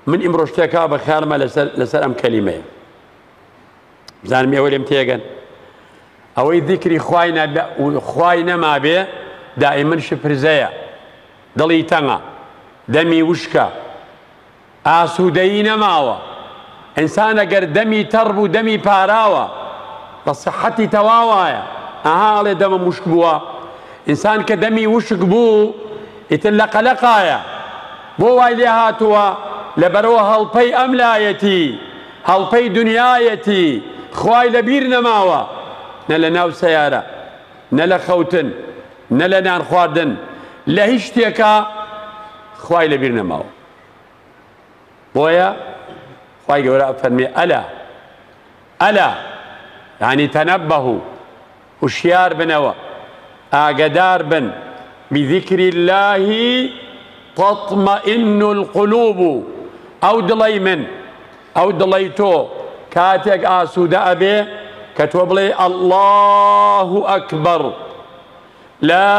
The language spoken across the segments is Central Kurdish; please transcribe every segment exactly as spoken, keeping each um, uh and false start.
من ئیمڕۆ شتێکا بە خیاڵمە لەسەر ئەم کەلیمەیە بزانم ئێوە لێم تێگەن ئەوەی ذیکری خوای نەما بێ دائیمەن شپرزەیە دڵی تەنگە دەمی وشکە ئاسوودەیی نەماوە ئینسان ئەگەر دەمی تەڕ بوو دەمی پاراوە بە سەحەتی تەواوایە ئەها ئەڵێ دەمە موشک بووە ئینسان کە دەمی وشک بوو ئیتر لە قەلەقایە بۆ وای لێ هاتووە لەبەرەوە هەڵپەی ئەملایەتی هەڵپەی دنیایەتی خوای لەبیر نەماوە نە لە ناو سەیارە نە لە خەوتن نە لە نان خواردن لە هیچ شتێکە خوای لەبیر نەماوە بۆیە خوای گەورە فەرمێ ئەلا ئەلا یعنی تەنەبەهو هوشیار بنەوە ئاگدار بن بذكر الله تطمئن القلوب أو دڵی من ئەو دڵی تۆ کاتێک ئاسوودە ئەبێ کە تۆ بڵێ الله أكبر لا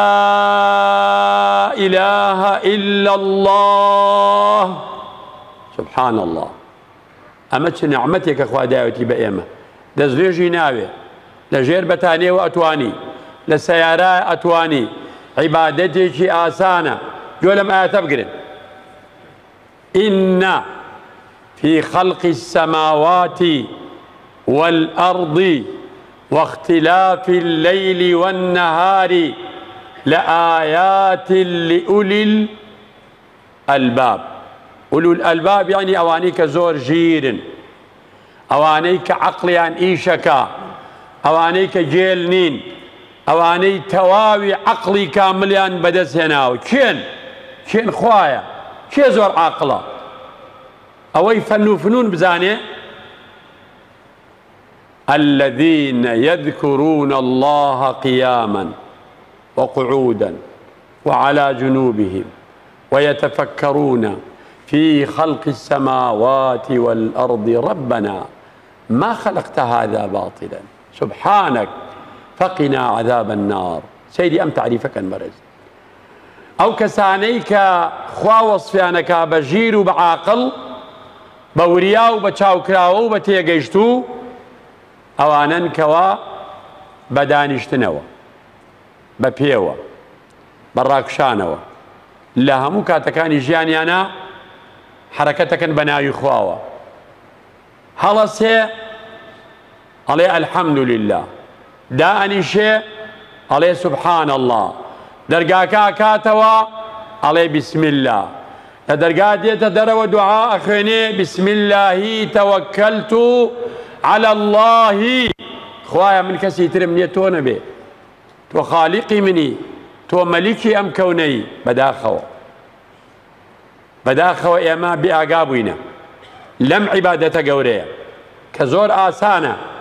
إله إلا الله سبحان الله ئەمە چ نعمەتێکە خوا داوەتی بە ئێمە دەستێژی ناوێ لە ژێر بەتانێوە ئەتوانی لە سەیارە ئەتوانی عیبادەتێکی ئاسانە گوێ لەم ئاەتە بگرن إن في خلق السماوات والأرض واختلاف الليل والنهار لآيات لأولي الألباب أولو الألباب يعني أوانيك زور جير أوانيك عقليان إيشكا أوانيك جيل نين أواني تواوي عقلي كامليان بدس هناو كين كين خوايا كي زور عقله أوي فنو فنون بزاني الذين يذكرون الله قياما وقعودا وعلى جنوبهم ويتفكرون في خلق السماوات والأرض ربنا ما خلقت هذا باطلا سبحانك فقنا عذاب النار سيدي أم تعريفك المرز أو كسانيك خوا وصفيانك بجير وبعاقل بوريا وبتشاوكراو وبتيجيشتو أوانن كوا بدانشتنوا ببيوا براكشانوا لهمو كاتكاني جيانيانا حركتك بناي خواوا هلسي عليه الحمد لله داني شيء عليه سبحان الله درقاكا كاتوا عليه بسم الله درقات يتدروا دعاء أخيني بسم الله توكلت على الله خوايا من كسي ترمني تو نبي تو خالقي مني تو ملكي أم كوني بداخوا بداخوا إما بأقابوينا لم عبادة قورية كزور آسانة